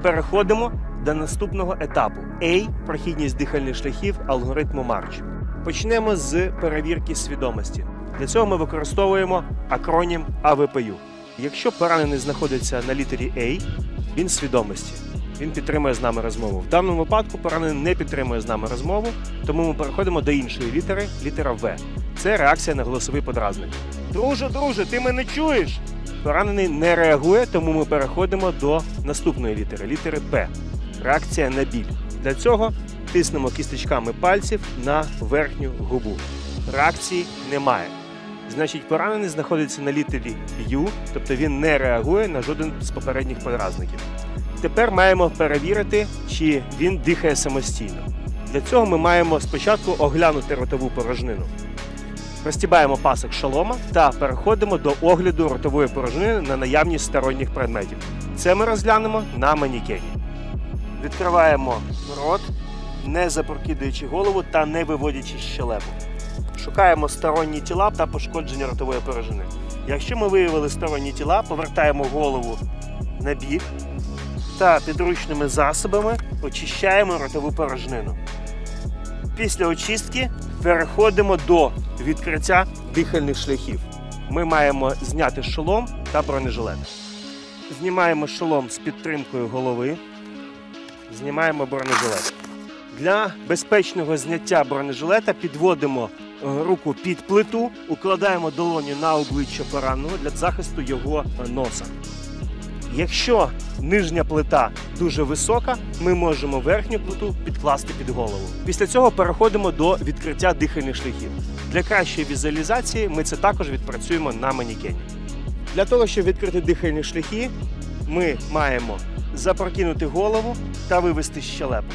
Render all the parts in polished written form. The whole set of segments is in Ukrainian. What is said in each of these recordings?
Переходимо до наступного етапу A – прохідність дихальних шляхів алгоритму Марч. Почнемо з перевірки свідомості. Для цього ми використовуємо акронім АВПЮ. Якщо поранений знаходиться на літері A, він в свідомості. Він підтримує з нами розмову. В даному випадку поранений не підтримує з нами розмову, тому ми переходимо до іншої літери, літера В. Це реакція на голосовий подразник. Друже, ти мене чуєш? Поранений не реагує, тому ми переходимо до наступної літери, літери П. Реакція на біль. Для цього тиснемо кісточками пальців на верхню губу. Реакції немає. Значить, поранений знаходиться на літері Ю, тобто він не реагує на жоден з попередніх подразників. Тепер маємо перевірити, чи він дихає самостійно. Для цього ми маємо спочатку оглянути ротову порожнину. Розтібаємо пасок шолома та переходимо до огляду ротової порожнини на наявність сторонніх предметів. Це ми розглянемо на манікені. Відкриваємо рот, не запрокидуючи голову та не виводячи щелепу. Шукаємо сторонні тіла та пошкодження ротової порожнини. Якщо ми виявили сторонні тіла, повертаємо голову на бік та підручними засобами очищаємо ротову порожнину. Після очистки переходимо до відкриття дихальних шляхів. Ми маємо зняти шолом та бронежилет. Знімаємо шолом з підтримкою голови, знімаємо бронежилет. Для безпечного зняття бронежилета підводимо руку під плиту, укладаємо долоню на обличчя пораненого для захисту його носа. Якщо нижня плита дуже висока, ми можемо верхню плиту підкласти під голову. Після цього переходимо до відкриття дихальних шляхів. Для кращої візуалізації ми це також відпрацюємо на манікені. Для того, щоб відкрити дихальні шляхи, ми маємо запрокинути голову та вивести щелепу.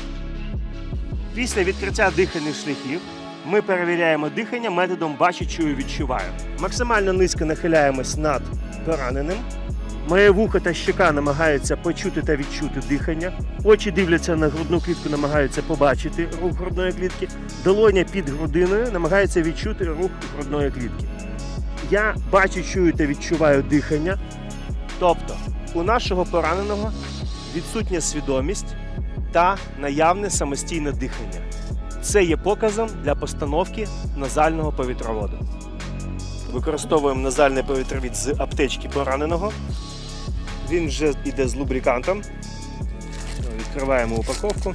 Після відкриття дихальних шляхів ми перевіряємо дихання методом «бачу, чую, відчуваю». Максимально низько нахиляємось над пораненим. Моє вухо та щока намагаються почути та відчути дихання. Очі дивляться на грудну клітку, намагаються побачити рух грудної клітки. Долоня під грудиною намагається відчути рух грудної клітки. Я бачу, чую та відчуваю дихання. Тобто у нашого пораненого відсутня свідомість та наявне самостійне дихання. Це є показом для постановки назального повітроводу. Використовуємо назальний повітровід з аптечки пораненого. Він вже йде з лубрикантом. Відкриваємо упаковку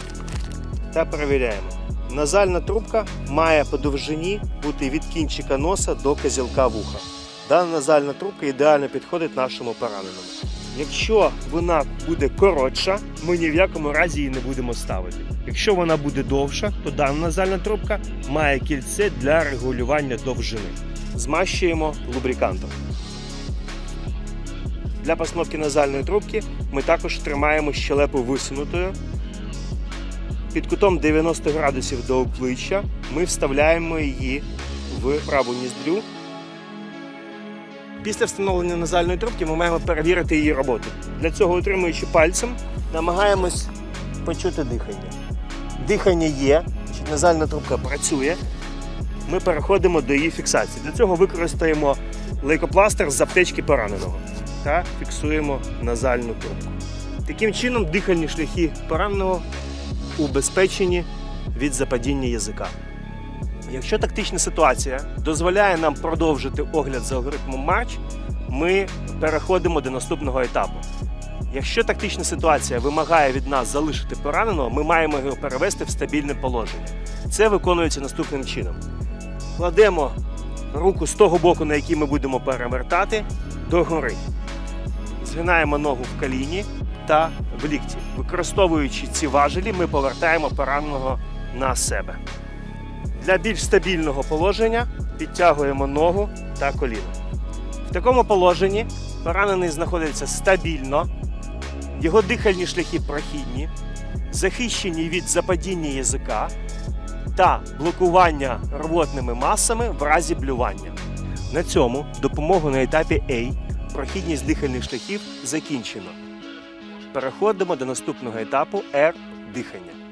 та перевіряємо. Назальна трубка має по довжині бути від кінчика носа до козілка вуха. Дана назальна трубка ідеально підходить нашому пораненому. Якщо вона буде коротша, ми ні в якому разі її не будемо ставити. Якщо вона буде довша, то дана назальна трубка має кільце для регулювання довжини. Змащуємо лубрикантом. Для постановки назальної трубки ми також тримаємо щелепу висунутою. Під кутом 90 градусів до обличчя ми вставляємо її в праву ніздрю. Після встановлення назальної трубки ми маємо перевірити її роботу. Для цього, утримуючи пальцем, намагаємось почути дихання. Дихання є, назальна трубка працює. Ми переходимо до її фіксації. Для цього використаємо лейкопластир з аптечки пораненого та фіксуємо назальну трубку. Таким чином дихальні шляхи пораненого убезпечені від западіння язика. Якщо тактична ситуація дозволяє нам продовжити огляд за алгоритмом Марч, ми переходимо до наступного етапу. Якщо тактична ситуація вимагає від нас залишити пораненого, ми маємо його перевести в стабільне положення. Це виконується наступним чином. Кладемо руку з того боку, на який ми будемо перевертати, догори. Згинаємо ногу в коліні та в лікті. Використовуючи ці важелі, ми повертаємо пораненого на себе. Для більш стабільного положення підтягуємо ногу та коліно. В такому положенні поранений знаходиться стабільно, його дихальні шляхи прохідні, захищені від западіння язика та блокування рвотними масами в разі блювання. На цьому допомогу на етапі A прохідність дихальних шляхів закінчено. Переходимо до наступного етапу R – дихання.